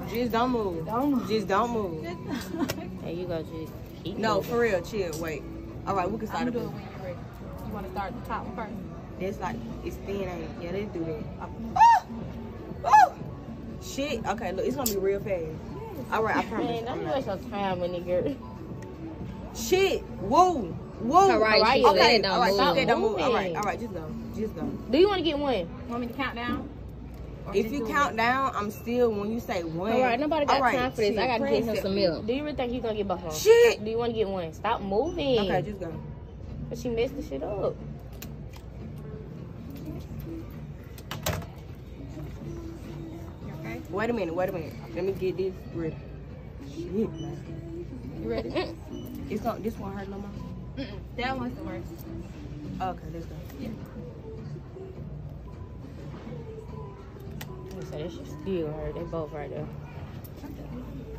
Just don't move. Don't move. Just don't move. There you go, just keep No, moving. for real. Chill. Wait. All right, we can start I'm it. doing when you're ready. You want to start the top one first? It's like, it's thin, ain't it? Yeah, let's do that. Oh! Oh! Shit. Okay, look, it's gonna be real fast. All right, I promise. Man, don't waste your time with nigga. Shit. Whoa. Whoa. All right, Okay, you all said right, don't so move. okay, don't move. All Moving. right, just go. Just go. Do you want to get one? Want me to count down? Or If just you do count down, I'm still, when you say one. All right, nobody got all right, time for this. I got to press get him it. some milk. Do you really think he's going to get both of them? Shit. Do you want to get one? Stop moving. Okay, just go. But she messed the shit up. You okay? Wait a minute. Let me get this ready. Shit, man. You ready? This won't hurt no more. That one's the worst. Okay, let's go. So that shit still hurt. They both right there.